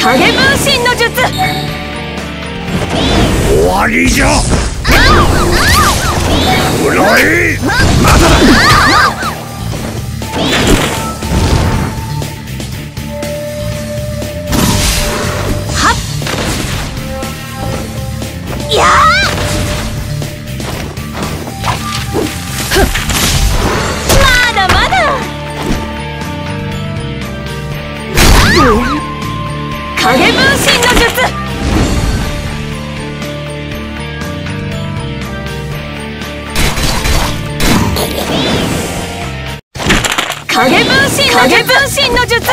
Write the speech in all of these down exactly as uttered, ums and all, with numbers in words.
影分身の術。 終わりじゃ。うらい。まだだ。 はっ。やあ。まだまだ。影分身の術。影分身影分身の術。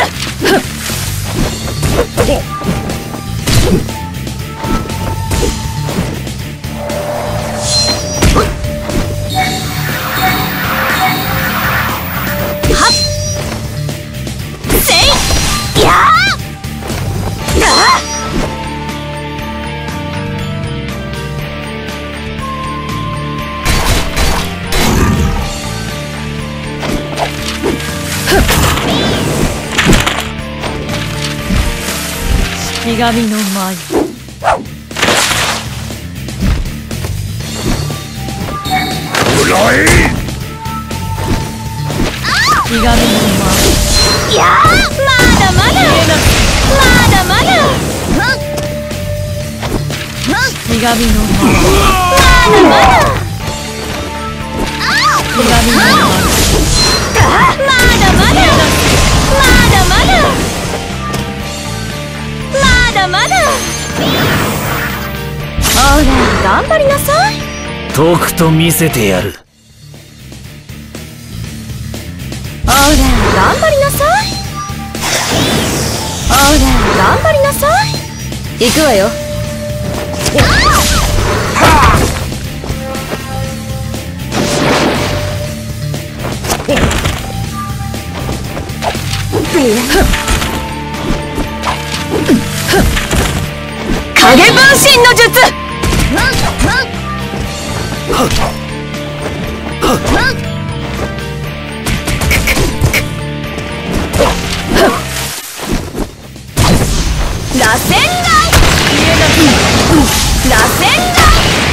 はっ。せい。やあ。あ。式神の舞。 うらい。 式神の舞。やあ。まだまだ。まだまだ。式神の舞。まだまだ。式神の舞。まだまだ。まだまだ。まだまだ。ほら頑張りなさい。 とくと見せてやる。 ほら頑張りなさい。ほら頑張りなさい。行くわよ。影分身の術。螺旋雷。螺旋雷。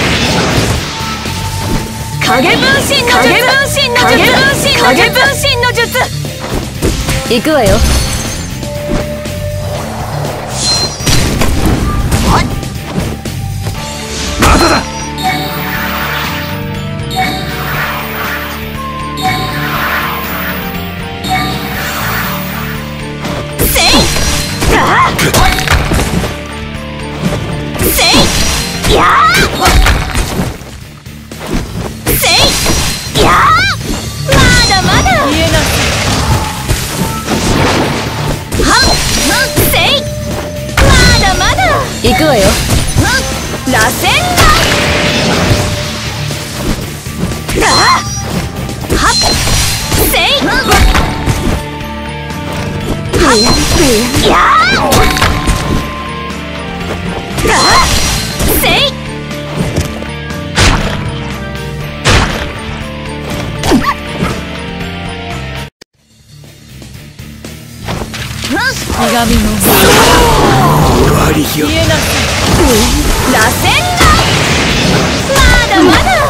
影分身の術。影分身の術。影分身の術。行くわよ。 まだだ。 せい。ああ。せい。やあ。せい。やあ。まだまだ。言えない。はっ。せい。まだまだ。行くわよ。螺旋雷。ああ。はっ。せい。はっ。やあ。ああ。せい。式神の終わりよ。 言えなさい。螺旋雷。まだまだ。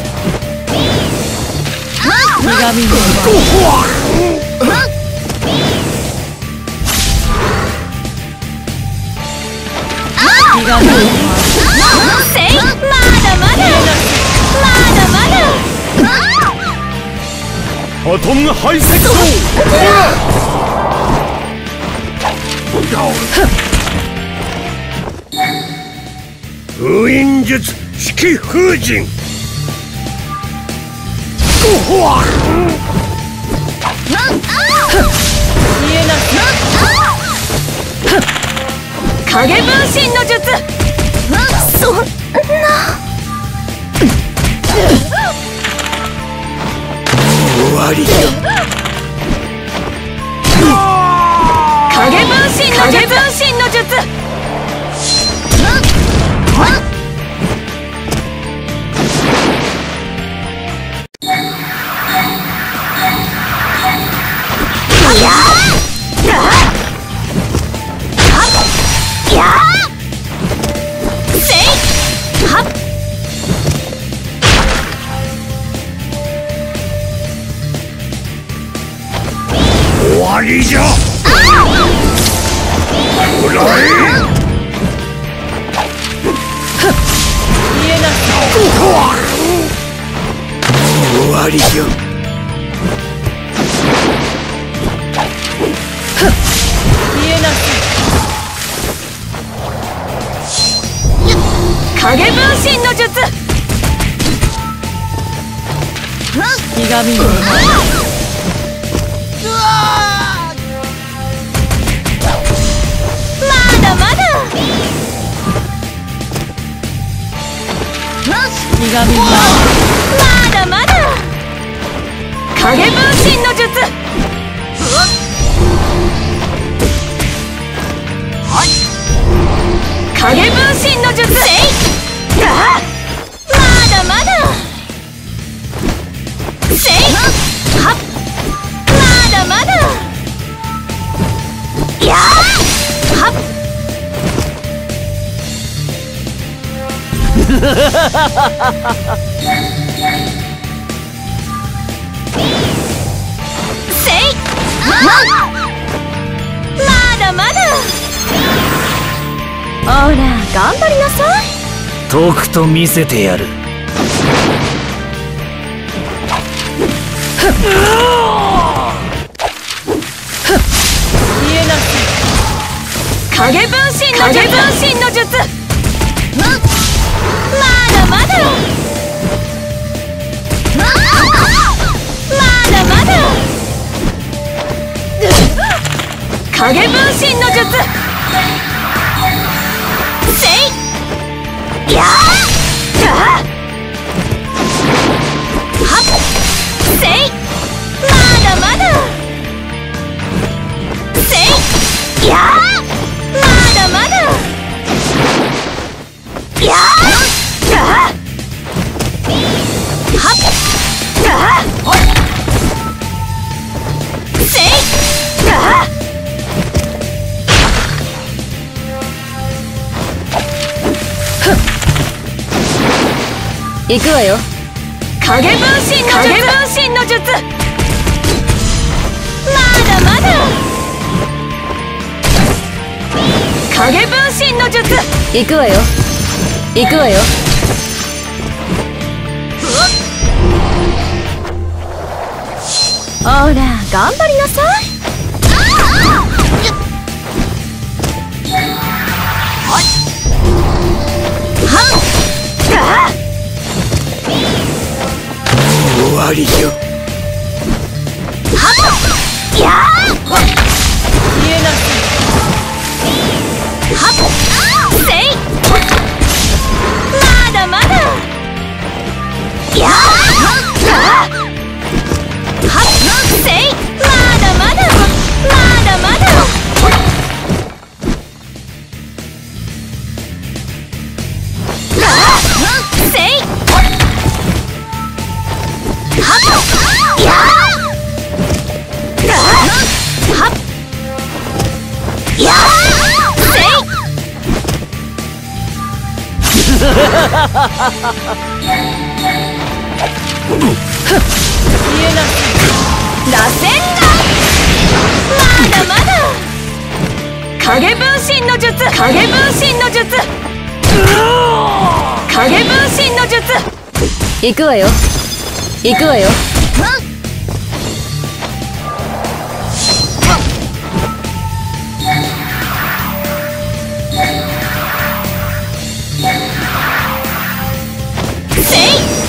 式神の式神のせい。まだまだ。まだまだ。 アトムハイセクト。封印術式封神。 言えなさい。影分身の術。そんな。 終わりよ。 影分身の術。影分身の術。やあ。 りじゃ。おらえ。 見えなさい。 終わりじゃ。 見えなさい。影分身の術。ひがみの前。まだまだ。ひがみの前。まだまだ。影分身の術。影分身の術。まだまだ。せいはっ。まだまだ。やーはっ。せいまだまだ。ほら頑張りなさい。 とくと見せてやる。 見えなさい。影分身の術。影分身の術。まだまだ。まだまだ。影分身の術。せいやーはっせいまだまだ。せいやーまだまだ。やーはっせいやー行くわよ。影分身の術。影分身の術。まだまだ。影分身の術。行くわよ。行くわよ。ほら頑張りなさい。 終わりじゃ。 やー見えなさい。はっせいまだまだ。やーはっせいまだまだ。まだまだ。せいはっやーはっやーせい見えなさい。螺旋がまだまだ。影分身の術。影分身の術。影分身の術。行くわよ。行くわよ。せい